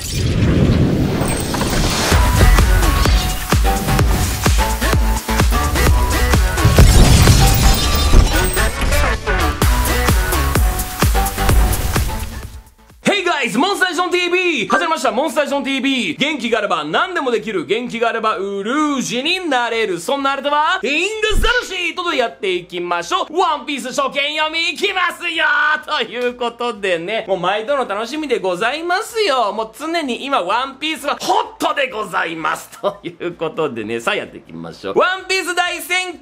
モンスタージョン TV! 始まりましたモンスタージョン TV! 元気があれば何でもできる、元気があればウルージになれる、そんなあれとはイングザルシートでやっていきましょう。ワンピース初見読みいきますよということでね、もう毎度の楽しみでございますよ。もう常に今ワンピースはホットでございますということでね、さあやっていきましょう。ワンピース第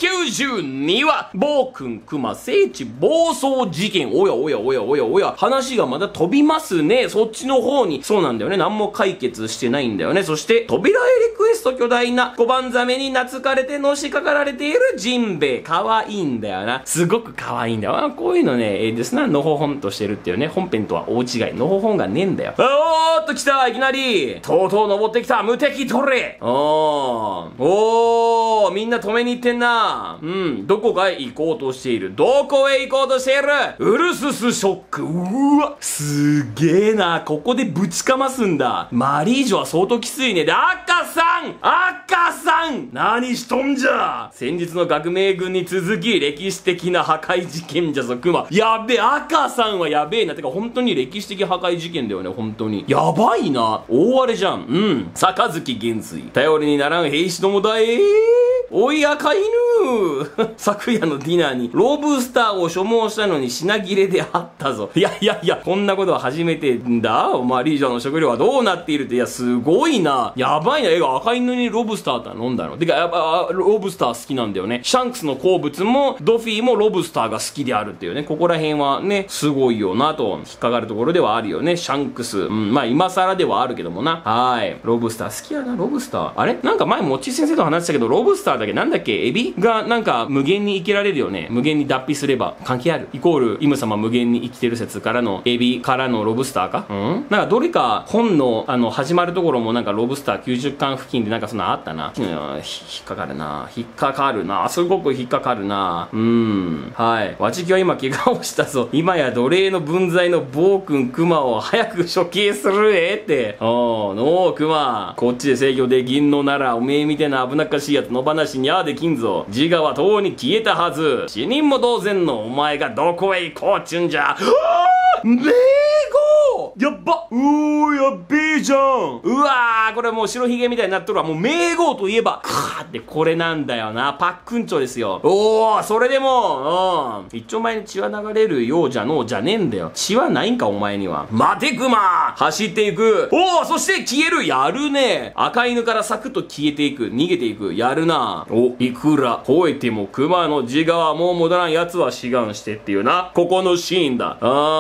1092話、暴君クマ聖地暴走事件。おやおやおやおやおや、話がまだ飛びますね。そっちの方に。そうなんだよね。何も解決してないんだよね。そして、扉絵リクエスト巨大な小判ザメに懐かれてのしかかられているジンベエ。かわいいんだよな。すごくかわいいんだよ。こういうのね、ですな、のほほんとしてるっていうね。本編とは大違い。のほほんがねえんだよ。おーっと来た。いきなり。とうとう登ってきた。無敵取れ。おー、みんな止めに行ってんな。どこかへ行こうとしている。どこへ行こうとしている。ウルススショック。うわ、すげえな。ここでぶちかますんだ。マリージョは相当きついね。で、赤さん何しとんじゃ。先日の革命軍に続き、歴史的な破壊事件じゃぞ、クマ。やべえ、赤さんはやべえな。てか、本当に歴史的破壊事件だよね、本当に。やばいな。大荒れじゃん。杯元帥。頼りにならん兵士どもだおい赤犬昨夜のディナーにロブスターを所望したのに品切れであったぞ。いや、こんなことは初めてんだ。マリージョの食料はどうなっているって。いや、すごいな。やばいな。赤犬にロブスターって飲んだの。てか、やっぱ、ロブスター好きなんだよね。シャンクスの好物も、ドフィーもロブスターが好きであるっていうね。ここら辺はね、すごいよなと、引っかかるところではあるよね。シャンクス。まあ、今更ではあるけどもな。はい。ロブスター好きやな、ロブスター。あれなんか前、もっち先生と話したけど、ロブスターだけなんだっけ、エビがなんか無限に生きられるよね。無限に脱皮すれば関係ある。イコール、イム様無限に生きてる説からの、エビからのロブスターかなんかどれか本の始まるところもなんかロブスター90巻付近でなんかそんなあったな。引っかかるな。すごく引っかかるな。はい。わちきは今怪我をしたぞ。今や奴隷の分際の暴君クマを早く処刑するって。のークマ。こっちで制御できんのなら、おめえみたいな危なっかしいやつの話にゃあできんぞ。自我はとうに消えたはず。死人も同然のお前がどこへ行こうっちゅんじゃ。名号やっばやっべえじゃん。うわー、これもう白ひげみたいになっとるわ。もう名号といえば、ってこれなんだよな。パックンチョですよ。それでも、一丁前に血は流れるようじゃのうじゃねえんだよ。血はないんかお前には。待てクマ走っていく。そして消える。やるね。赤犬からサクッと消えていく。逃げていく。やるな。いくら吠えてもクマの自我はもう戻らん。奴は志願してっていうな。ここのシーンだ。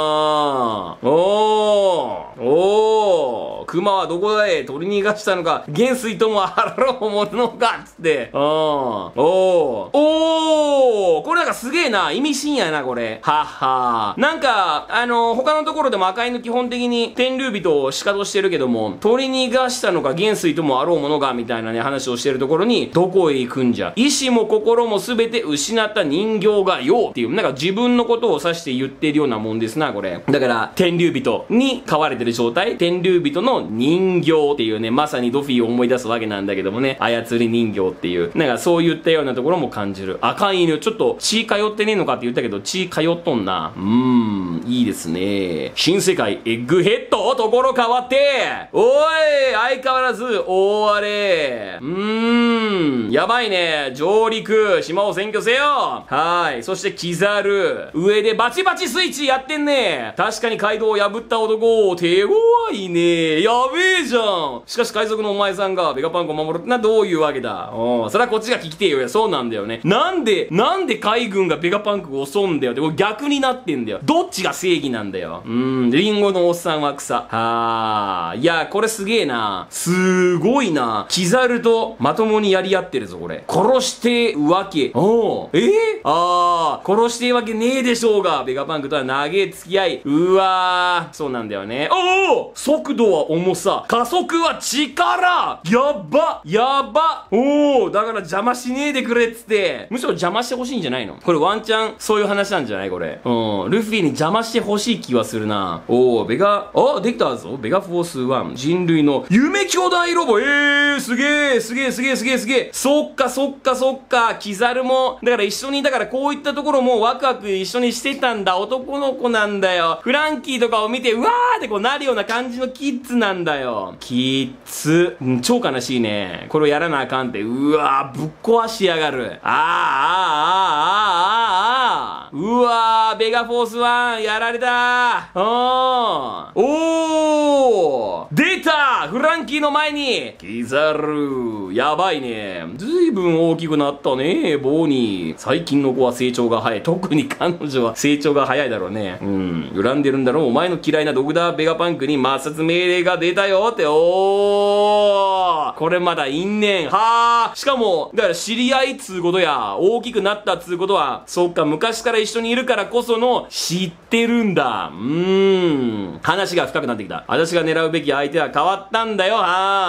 クマはどこだい。取り逃がしたのか。元帥ともあろうものかつって。これなんかすげえな。意味深やな、これ。はっはー。なんか、他のところでも赤犬基本的に天竜人を仕方してるけども、取り逃がしたのか元帥ともあろうものが、みたいなね、話をしてるところに、どこへ行くんじゃ。意志も心もすべて失った人形がよっていう、なんか自分のことを指して言ってるようなもんですな、これ。だから、天竜人に飼われてる状態、天竜人の人形っていうね、まさにドフィーを思い出すわけなんだけどもね、操り人形っていう、なんかそういったようなところも感じる。赤い犬、ちょっと血通ってねえのかって言ったけど、血通っとんな。いいですね。新世界エッグヘッドところ変わって、おい相変わらず大荒れ。やばいね。上陸、島を占拠せよ。はい。そしてキザル、上でバチバチスイッチやってんね。確かに街道を破った男、手強いね。やべえじゃん。しかし海賊のお前さんがベガパンコを守るってのはどういうわけだ。それはこっちが聞きてえよ。そうなんだよね。なんで海軍がベガパンクを襲うんだよって、逆になってんだよ。どっちが正義なんだよ。リンゴのおっさんは草。いや、これすげえな。すごいな。キザルとまともにやり合ってるぞ、これ。殺してわけ。殺してわけねえでしょうが。ベガパンクとは長え付き合い。うわー。そうなんだよね。速度はお重さ。加速は力。やばやば。おー、だから邪魔しねえでくれっつって。むしろ邪魔してほしいんじゃないの？これワンチャン、そういう話なんじゃないこれ。ルフィに邪魔してほしい気はするな。おー、できたぞ。ベガフォース1。人類の夢兄弟ロボ。すげえ。そっか。キザルも、だから一緒に、だからこういったところもワクワク一緒にしてたんだ。男の子なんだよ。フランキーとかを見て、うわーってこうなるような感じのキッズなんだよ。キッズ。超悲しいね。これをやらなあかんって。うわー、ぶっ壊しやがる。うわー、ベガフォース1、やられたー。おー、出たフランキーの前にキザル。やばいね。ずいぶん大きくなったね、ボーニー。最近の子は成長が早い。特に彼女は成長が早いだろうね。恨んでるんだろう。お前の嫌いなドクターベガパンクに抹殺命令が出たよって。おー、これまだ因縁。はー。しかも、だから知り合いつうことや、大きくなったつうことは、そっか、昔から一緒にいるからこその知ってるんだ。話が深くなってきた。私が狙うべき相手は変わったんだよ。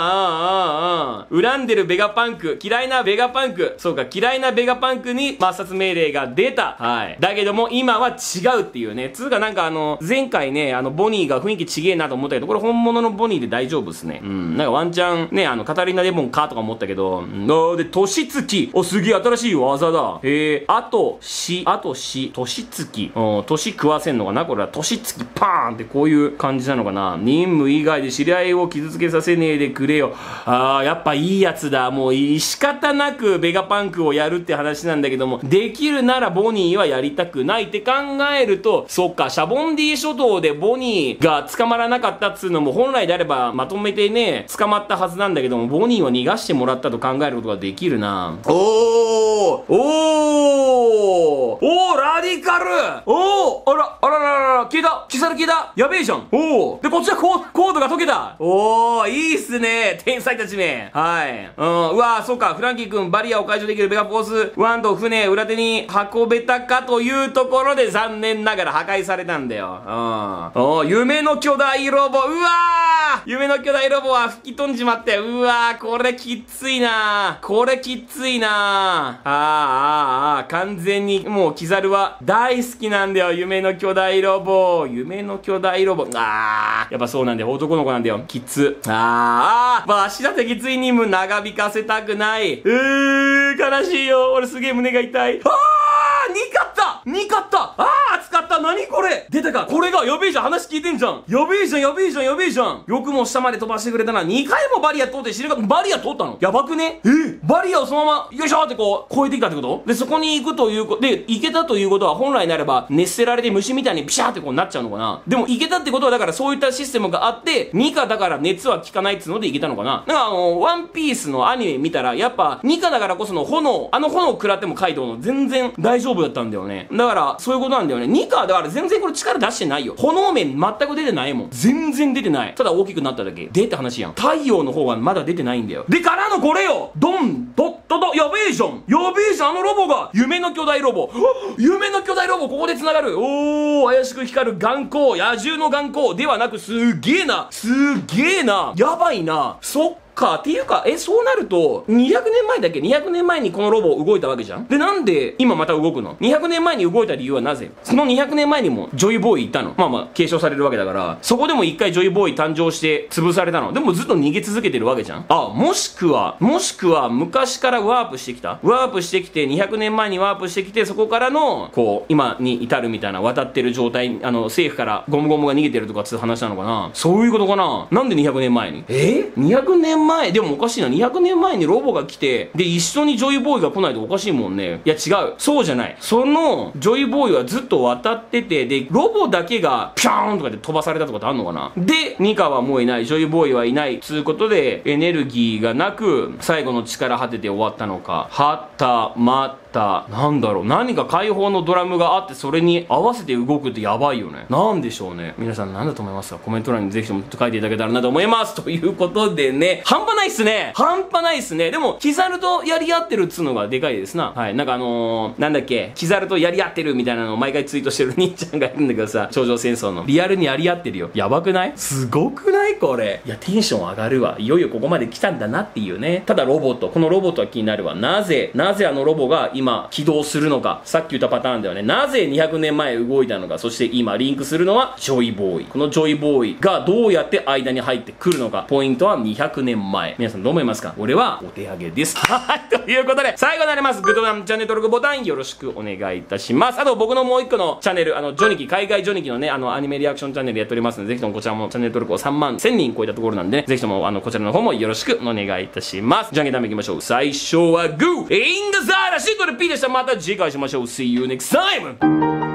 恨んでるベガパンク、嫌いなベガパンク。そうか、嫌いなベガパンクに抹殺命令が出た。はい。だけども、今は違うっていうね。つうかなんか前回ね、ボニーが雰囲気ちげえなと思ったけど、これ本物のボニーで大丈夫っすね。なんかワンチャン、ね、カタリナデモンかとか思ったけど、で、年月。すげえ新しい技だ。あとし、年月。年食わせんのかなこれは。年月パーンってこういう感じなのかな。任務以外で知り合いを傷つけさせねえでくれよ。やっぱいいやつだ。もう仕方なくベガパンクをやるって話なんだけども、できるならボニーはやりたくないって考えると、そっか、シャボンディ諸島でボニーが捕まらなかったっつうのも本来であればまとめてね、捕まったはずなんだけども、ボニーは逃がしてもらったと考えることができるな。ラディカル。あら、消えた。キザル消えた。やべえじゃん。で、こっちはコードが解けた。いいっすね。天才たちめ。はい。うわそうか。フランキー君、バリアを解除できるベガフォース1と船、裏手に運べたかというところで残念ながら破壊されたんだよ。夢の巨大ロボ。夢の巨大ロボは吹き飛んじまって。これきついな。完全にもうキザルは大好きなんだよ。夢の巨大ロボ。やっぱそうなんだよ。男の子なんだよ。きつ。足だってきつい任務長引かせたくない。悲しいよ。俺すげえ胸が痛い。2勝った熱かった。何これ出たか。これがやべえじゃん。話聞いてんじゃん。やべえじゃん。よくも下まで飛ばしてくれたな。2回もバリア通って知るか。バリア通ったのやばくね？バリアをそのままよいしょってこう越えてきたってことで、そこに行くということで、行けたということは本来なれば熱せられて虫みたいにピシャーってこうなっちゃうのかな。でも行けたってことはだからそういったシステムがあって、2価だから熱は効かないっつうので行けたのかな。だからワンピースのアニメ見たらやっぱ2価だからこその炎食らってもカイドウの全然大丈夫だったんだよね。だからそういうことなんだよね。2価だから全然これ力出してないよ。炎面全く出てないもん。全然出てない。ただ大きくなっただけでって話やん。太陽の方はまだ出てないんだよ。でからのこれよ。ドンドッドド。やべえじゃん。あのロボが夢の巨大ロボ。ここで繋がる。怪しく光る眼光。野獣の眼光ではなくすげえな。やばいな。そっか。っていうか、そうなると、200年前だっけ ?200 年前にこのロボ動いたわけじゃん。で、なんで今また動くの ?200 年前に動いた理由はなぜ？その200年前にもジョイボーイいたの。継承されるわけだから、そこでも一回ジョイボーイ誕生して潰されたの。でもずっと逃げ続けてるわけじゃん。もしくは昔からワープしてきて、200年前にワープしてきて、そこからの、こう、今に至るみたいな渡ってる状態、政府からゴムゴムが逃げてるとかって話なのかな。そういうことかな。なんで200年前に200年前でもおかしいな。200年前にロボが来て、で、一緒にジョイボーイが来ないとおかしいもんね。いや違う。そうじゃない。その、ジョイボーイはずっと渡ってて、で、ロボだけが、ピャーンとかで飛ばされたとかってあんのかな。で、ニカはもういない。ジョイボーイはいない。つうことで、エネルギーがなく、最後の力果てて終わったのか。はたまた、なんだろう、何か解放のドラムがあって、それに合わせて動くってやばいよね。なんでしょうね。皆さん何だと思いますか？コメント欄にぜひとも書いていただけたらなと思います。ということでね、半端ないっすね。半端ないっすね。でも、キザルとやり合ってるっつうのがでかいですな。はい。なんかなんだっけ、キザルとやり合ってるみたいなのを毎回ツイートしてる兄ちゃんがいるんだけどさ、頂上戦争の。リアルにやり合ってるよ。やばくない？すごくないこれ。いや、テンション上がるわ。いよいよここまで来たんだなっていうね。ただロボット。このロボットは気になるわ。なぜあのロボが今起動するのか。さっき言ったパターンではね、なぜ200年前動いたのか。そして今リンクするのはジョイボーイ。このジョイボーイがどうやって間に入ってくるのか。ポイントは200年前。皆さんどう思いますか？俺はお手上げです。はい。ということで、最後になります。グッドボタン、チャンネル登録ボタンよろしくお願いいたします。あと僕のもう一個のチャンネル、ジョニキ、海外ジョニキのね、アニメリアクションチャンネルやっておりますので、ぜひともこちらもチャンネル登録を3万1000人超えたところなんで、ね、ぜひともこちらの方もよろしくお願いいたします。じゃんけんダメいきましょう。最初はグー、イングザーラシートで P でした。また次回しましょう。See you next time!